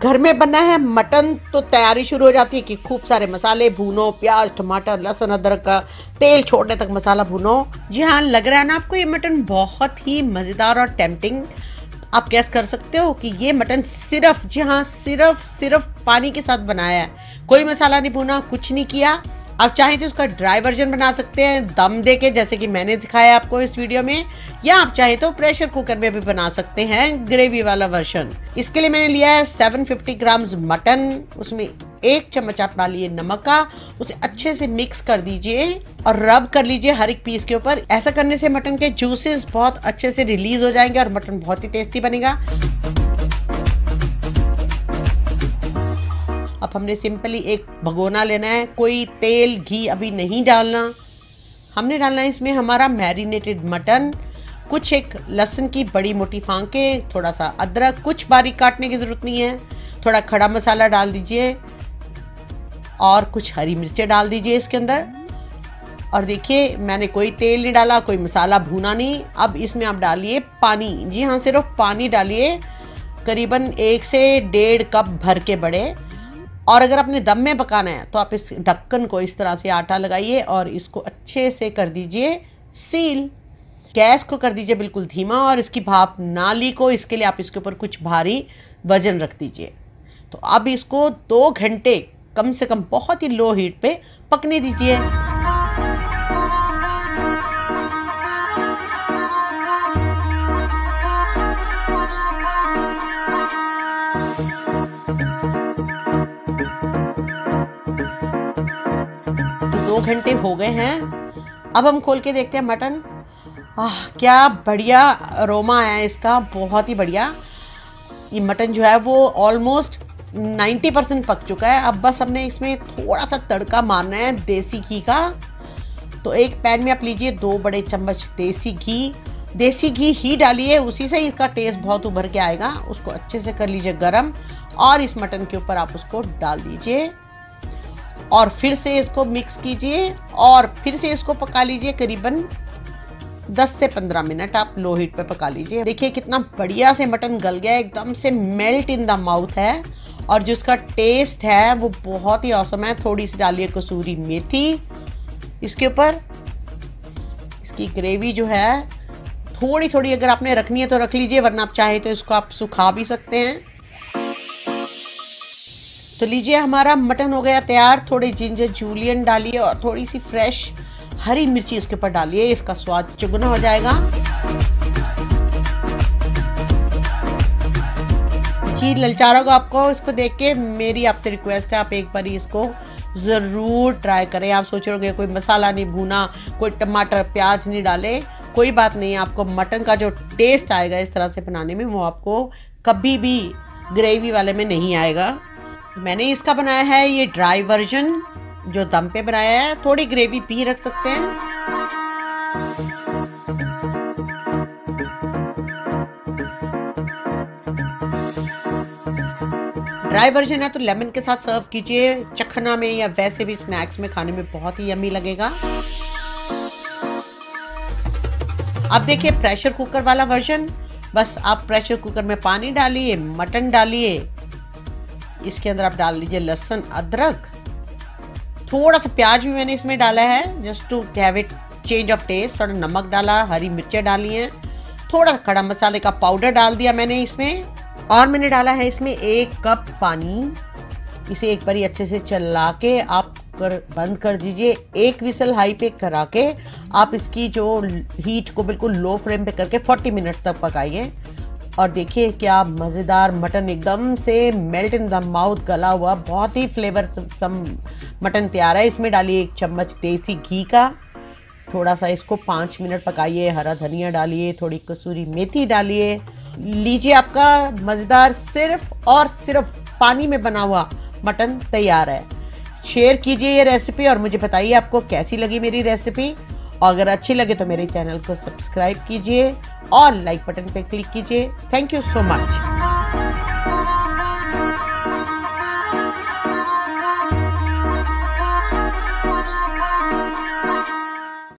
घर में बना है मटन तो तैयारी शुरू हो जाती है कि खूब सारे मसाले भूनो, प्याज टमाटर लहसुन अदरक का तेल छोड़ने तक मसाला भूनो। जी हाँ, लग रहा है ना आपको ये मटन बहुत ही मज़ेदार और टेम्पटिंग। आप गैस कर सकते हो कि ये मटन सिर्फ, जी हाँ, सिर्फ पानी के साथ बनाया है, कोई मसाला नहीं भुना, कुछ नहीं किया। आप चाहें तो इसका ड्राई वर्जन बना सकते हैं दम दे के, जैसे कि मैंने दिखाया आपको इस वीडियो में, या आप चाहें तो प्रेशर कुकर में भी बना सकते हैं ग्रेवी वाला वर्जन। इसके लिए मैंने लिया है 750 ग्राम मटन, उसमें 1 चम्मच आप डालिए नमक का, उसे अच्छे से मिक्स कर दीजिए और रब कर लीजिए हर एक पीस के ऊपर। ऐसा करने से मटन के जूसेस बहुत अच्छे से रिलीज हो जाएंगे और मटन बहुत ही टेस्टी बनेगा। अब हमने सिंपली एक भगोना लेना है, कोई तेल घी अभी नहीं डालना। हमने डालना है इसमें हमारा मैरिनेटेड मटन, कुछ एक लहसुन की बड़ी मोटी फांकें, थोड़ा सा अदरक, कुछ बारीक काटने की ज़रूरत नहीं है, थोड़ा खड़ा मसाला डाल दीजिए और कुछ हरी मिर्चें डाल दीजिए इसके अंदर। और देखिए मैंने कोई तेल नहीं डाला, कोई मसाला भूना नहीं। अब इसमें आप डालिए पानी, जी हाँ, सिर्फ पानी डालिए, करीबन 1 से 1.5 कप भर के बड़े। और अगर आपने दम में पकाना है तो आप इस ढक्कन को इस तरह से आटा लगाइए और इसको अच्छे से कर दीजिए सील। गैस को कर दीजिए बिल्कुल धीमा और इसकी भाप ना लीक हो, इसके लिए आप इसके ऊपर कुछ भारी वजन रख दीजिए। तो अब इसको 2 घंटे कम से कम बहुत ही लो हीट पे पकने दीजिए। तो 2 घंटे हो गए हैं। अब हम खोल के देखते हैं मटन। क्या बढ़िया अरोमा है इसका, बहुत ही बढ़िया। ये मटन जो है वो ऑलमोस्ट 90% पक चुका है। अब बस हमने इसमें थोड़ा सा तड़का मारना है देसी घी का। तो एक पैन में आप लीजिए 2 बड़े चम्मच देसी घी ही डालिए, उसी से इसका टेस्ट बहुत उभर के आएगा। उसको अच्छे से कर लीजिए गरम और इस मटन के ऊपर आप उसको डाल दीजिए और फिर से इसको मिक्स कीजिए और फिर से इसको पका लीजिए। करीबन 10 से 15 मिनट आप लो हीट पे पका लीजिए। देखिए कितना बढ़िया से मटन गल गया, एकदम से मेल्ट इन द माउथ है और जो इसका टेस्ट है वो बहुत ही औसम है। थोड़ी सी डालिए कसूरी मेथी इसके ऊपर। इसकी ग्रेवी जो है थोड़ी अगर आपने रखनी है तो रख लीजिए, वरना आप चाहे तो इसको आप सुखा भी सकते हैं। तो लीजिए हमारा मटन हो गया तैयार। थोड़े जिंजर जूलियन डालिए और थोड़ी सी फ्रेश हरी मिर्ची इसके ऊपर डालिए, इसका स्वाद चौगुना हो जाएगा। जी ललचा होगा आपको इसको देख के। मेरी आपसे रिक्वेस्ट है, आप एक बार इसको ज़रूर ट्राई करें। आप सोच रहे हो कोई मसाला नहीं भूना, कोई टमाटर प्याज नहीं डाले, कोई बात नहीं। आपको मटन का जो टेस्ट आएगा इस तरह से बनाने में, वो आपको कभी भी ग्रेवी वाले में नहीं आएगा। मैंने इसका बनाया है ये ड्राई वर्जन जो दम पे बनाया है। थोड़ी ग्रेवी भी रख सकते हैं। ड्राई वर्जन है तो लेमन के साथ सर्व कीजिए, चखना में या वैसे भी स्नैक्स में खाने में बहुत ही यम्मी लगेगा। अब देखिए प्रेशर कुकर वाला वर्जन। बस आप प्रेशर कुकर में पानी डालिए, मटन डालिए, इसके अंदर आप डाल लीजिए लहसुन अदरक, थोड़ा सा प्याज भी मैंने इसमें डाला है just to have it change of taste. थोड़ा नमक डाला, हरी मिर्चें डाली हैं, थोड़ा खड़ा मसाले का पाउडर डाल दिया मैंने इसमें और मैंने डाला है इसमें 1 कप पानी। इसे एक बार अच्छे से चला के आप बंद कर दीजिए। 1 विसल हाई पे करा के आप इसकी जो हीट को बिल्कुल लो फ्लेम पे करके 40 मिनट्स तक पकाइए। और देखिए क्या मज़ेदार मटन एकदम से मेल्ट इन द माउथ गला हुआ, बहुत ही फ्लेवर सम मटन तैयार है। इसमें डालिए 1 चम्मच देसी घी का, थोड़ा सा इसको 5 मिनट पकाइए, हरा धनिया डालिए, थोड़ी कसूरी मेथी डालिए। लीजिए आपका मज़ेदार सिर्फ और सिर्फ पानी में बना हुआ मटन तैयार है। शेयर कीजिए ये रेसिपी और मुझे बताइए आपको कैसी लगी मेरी रेसिपी। और अगर अच्छी लगे तो मेरे चैनल को सब्सक्राइब कीजिए और लाइक बटन पे क्लिक कीजिए। Thank you so much.